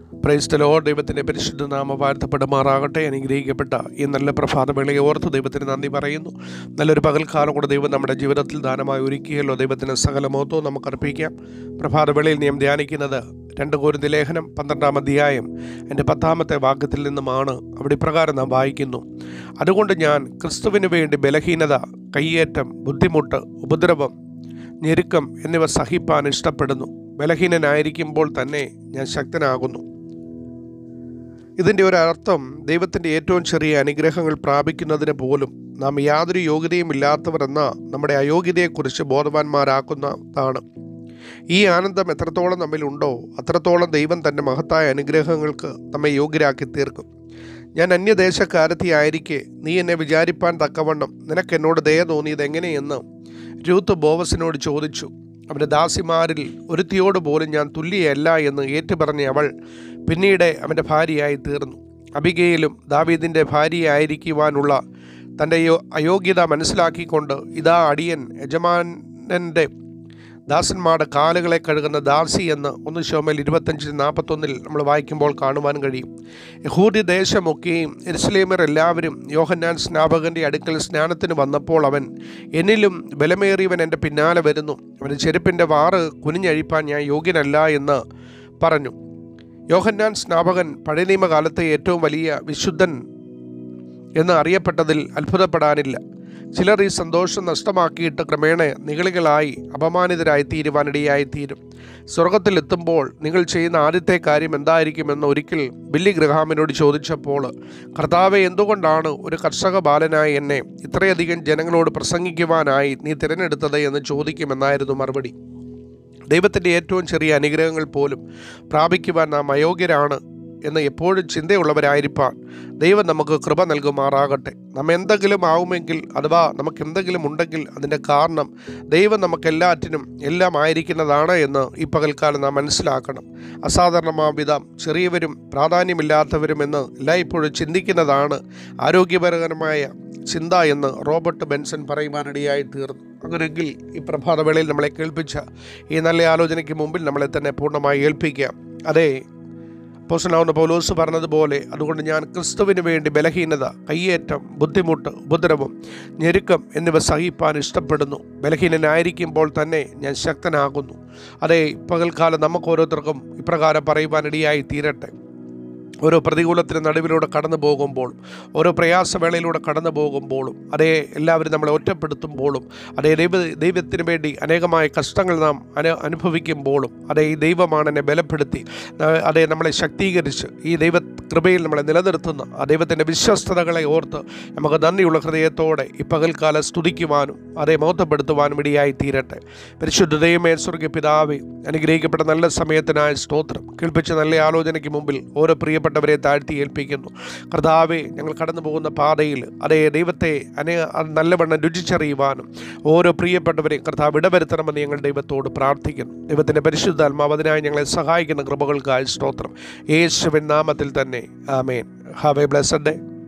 Praise the Lord. ദൈവത്തിൻ്റെ പരിശുദ്ധ നാമം വാഴ്ത്തപ്പെടുമാറാകട്ടെ. അനുഗ്രഹിക്കപ്പെട്ട ഈ നല്ല പ്രഭാതവേളയെ ഓർത്ത് ദൈവത്തിന് നന്ദി പറയുന്നു. നല്ലൊരു പകൽക്കാലം കൂടെ ദൈവം നമ്മുടെ ജീവിതത്തിൽ ദാനമായി ഒരുക്കിയല്ലോ. ദൈവത്തിന് സകല മഹത്വവും നമുക്ക് അർപ്പിക്കാം. പ്രഭാതവേളയിൽ ഞാൻ ധ്യാനിക്കുന്നത് 2 കൊരിന്ത്യർ ലേഖനം 12-ാം അധ്യായം എൻ്റെ 10-ാമത്തെ വാക്യത്തിൽ നിന്നുമാണ്. അവിടെ ഇപ്രകാരം നാം വായിക്കുന്നു: അതുകൊണ്ട് ഞാൻ ക്രിസ്തുവിന് വേണ്ടി ബലഹീനത, കയ്യേറ്റം, ബുദ്ധിമുട്ട്, ഉപദ്രവം, ഞെരുക്കം എന്നിവ സഹിപ്പാൻ ഇഷ്ടപ്പെടുന്നു. ബലഹീനനായിരിക്കുമ്പോൾ തന്നെ ഞാൻ ശക്തനാകുന്നു. ഇതിൻ്റെ ഒരർത്ഥം ദൈവത്തിൻ്റെ ഏറ്റവും ചെറിയ അനുഗ്രഹങ്ങൾ പ്രാപിക്കുന്നതിന് പോലും നാം യാതൊരു യോഗ്യതയും ഇല്ലാത്തവർ എന്ന നമ്മുടെ അയോഗ്യതയെക്കുറിച്ച് ബോധവാന്മാരാക്കുന്നതാണ്. ഈ ആനന്ദം എത്രത്തോളം നമ്മിലുണ്ടോ അത്രത്തോളം ദൈവം തൻ്റെ മഹത്തായ അനുഗ്രഹങ്ങൾക്ക് നമ്മെ യോഗ്യരാക്കി തീർക്കും. ഞാൻ അന്യദേശക്കാരത്തിയായിരിക്കെ നീ എന്നെ വിചാരിപ്പാൻ തക്കവണ്ണം നിനക്ക് എന്നോട് ദയ തോന്നിയത് എങ്ങനെയെന്ന് രൂത്ത് ബോവസിനോട് ചോദിച്ചു. അവൻ്റെ ദാസിമാരിൽ ഒരുത്തിയോട് പോലും ഞാൻ തുല്യയല്ല എന്ന് ഏറ്റുപറഞ്ഞ അവൾ പിന്നീട് അവൻ്റെ ഭാര്യയായി തീർന്നു. അബിഗയിലും ദാവീദിൻ്റെ ഭാര്യയായിരിക്കുവാനുള്ള തൻ്റെ അയോഗ്യത മനസ്സിലാക്കിക്കൊണ്ട് ഇതാ അടിയൻ യജമാനൻ്റെ ദാസന്മാരുടെ കാലുകളെ കഴുകുന്ന ദാസി എന്ന് 1 ശമൂവേൽ 25:41 നമ്മൾ വായിക്കുമ്പോൾ കാണുവാൻ കഴിയും. യഹൂദി ദേശമൊക്കെയും യെരുശലേമ്യർ എല്ലാവരും യോഹന്നാൻ സ്നാപകൻ്റെ അടുക്കൽ സ്നാനത്തിന് വന്നപ്പോൾ അവൻ, എന്നിലും ബലമേറിയവൻ എൻ്റെ പിന്നാലെ വരുന്നു, അവൻ്റെ ചെരുപ്പിൻ്റെ വാറ് കുനിഞ്ഞഴിപ്പാൻ ഞാൻ യോഗ്യനല്ല എന്ന് പറഞ്ഞു. യോഹന്നാൻ സ്നാപകൻ പഴയ നിയമകാലത്തെ ഏറ്റവും വലിയ വിശുദ്ധൻ എന്ന് അറിയപ്പെട്ടതിൽ അത്ഭുതപ്പെടാനില്ല. ചിലർ ഈ സന്തോഷം നഷ്ടമാക്കിയിട്ട് ക്രമേണ നിഗളികളായി അപമാനിതരായി തീരുവാനിടയായിത്തീരും. സ്വർഗത്തിലെത്തുമ്പോൾ നിങ്ങൾ ചെയ്യുന്ന ആദ്യത്തെ കാര്യം എന്തായിരിക്കുമെന്ന് ഒരിക്കൽ ബില്ലി ഗ്രഹാമിനോട് ചോദിച്ചപ്പോൾ, കർത്താവെ, എന്തുകൊണ്ടാണ് ഒരു കർഷക ബാലനായി എന്നെ ഇത്രയധികം ജനങ്ങളോട് പ്രസംഗിക്കുവാനായി നീ തിരഞ്ഞെടുത്തത് എന്ന് ചോദിക്കുമെന്നായിരുന്നു മറുപടി. ദൈവത്തിൻ്റെ ഏറ്റവും ചെറിയ അനുഗ്രഹങ്ങൾ പോലും പ്രാപിക്കുവാൻ നാം അയോഗ്യരാണ് എന്ന് എപ്പോഴും ചിന്തയുള്ളവരായിരിക്കാൻ ദൈവം നമുക്ക് കൃപ നൽകുമാറാകട്ടെ. നമ്മ എന്തെങ്കിലും ആവുമെങ്കിൽ, അഥവാ നമുക്ക് എന്തെങ്കിലും ഉണ്ടെങ്കിൽ അതിൻ്റെ കാരണം ദൈവം നമുക്കെല്ലാറ്റിനും എല്ലാം ആയിരിക്കുന്നതാണ് എന്ന് ഈ പകൽക്കാലം നാം മനസ്സിലാക്കണം. അസാധാരണമായ വിധം ചെറിയവരും പ്രാധാന്യമില്ലാത്തവരും എന്ന് എല്ലായ്പ്പോഴും ചിന്തിക്കുന്നതാണ് ആരോഗ്യപരമായ ചിന്ത എന്ന് റോബർട്ട് ബെൻസൺ പറയുവാനിടയായി തീർന്നു. അങ്ങനെയെങ്കിൽ ഈ പ്രഭാതവേളയിൽ നമ്മളെ കേൾപ്പിച്ച ഈ നല്ല ആലോചനയ്ക്ക് മുമ്പിൽ നമ്മളെ തന്നെ പൂർണ്ണമായി ഏൽപ്പിക്കാം. അതേ, അപ്പോസ്തലനാകുന്ന പൗലോസ് പറഞ്ഞതുപോലെ, അതുകൊണ്ട് ഞാൻ ക്രിസ്തുവിന് വേണ്ടി ബലഹീനത, കയ്യേറ്റം, ബുദ്ധിമുട്ട്, ഉപദ്രവം, ഞെരുക്കം എന്നിവ സഹിപ്പാൻ ഇഷ്ടപ്പെടുന്നു. ബലഹീനനായിരിക്കുമ്പോൾ തന്നെ ഞാൻ ശക്തനാകുന്നു. അതേ, പകൽക്കാലം നമുക്ക് ഓരോരുത്തർക്കും ഇപ്രകാരം പറയുവാനിടയായി തീരട്ടെ. ഓരോ പ്രതികൂലത്തിന് നടുവിലൂടെ കടന്നു പോകുമ്പോഴും, ഓരോ പ്രയാസവേളയിലൂടെ കടന്നു പോകുമ്പോഴും, അതേ എല്ലാവരും നമ്മളെ ഒറ്റപ്പെടുത്തുമ്പോഴും, അതേ ദൈവത്തിന് വേണ്ടി അനേകമായ കഷ്ടങ്ങൾ നാം അനുഭവിക്കുമ്പോഴും, അതേ ഈ ദൈവമാണ് എന്നെ ബലപ്പെടുത്തി, അതേ നമ്മളെ ശക്തീകരിച്ച് ഈ കൃപയിൽ നമ്മളെ നിലനിർത്തുന്ന ആ ദൈവത്തിൻ്റെ വിശ്വസ്തതകളെ ഓർത്ത് നമുക്ക് നന്ദിയുള്ള ഹൃദയത്തോടെ ഈ പകൽക്കാലം സ്തുതിക്കുവാനും അതേ മഹത്വപ്പെടുത്തുവാനും ഇടയായി തീരട്ടെ. പരിശുദ്ധ ദൈവമേ, സ്വർഗ്ഗീയ പിതാവേ, അനുഗ്രഹിക്കപ്പെട്ട നല്ല സമയത്തിനായ സ്തോത്രം. കേൾപ്പിച്ച നല്ല ആലോചനയ്ക്ക് മുമ്പിൽ ഓരോ പ്രിയപ്പെട്ടവരെ താഴ്ത്തി ഏൽപ്പിക്കുന്നു. കർത്താവേ, ഞങ്ങൾ കടന്നു പോകുന്ന പാതയിൽ അതേ ദൈവത്തെ നല്ലവണ്ണം രുചിച്ചറിയുവാനും ഓരോ പ്രിയപ്പെട്ടവരെയും കർത്താവ് ഇടവരുത്തണമെന്ന് ഞങ്ങൾ ദൈവത്തോട് പ്രാർത്ഥിക്കുന്നു. ദൈവത്തിൻ്റെ പരിശുദ്ധാത്മാവ് അതിനായി ഞങ്ങളെ സഹായിക്കുന്ന കൃപകൾക്കായി സ്തോത്രം. യേശുവിൻ നാമത്തിൽ തന്നെ ആമേൻ. Have a blessed day.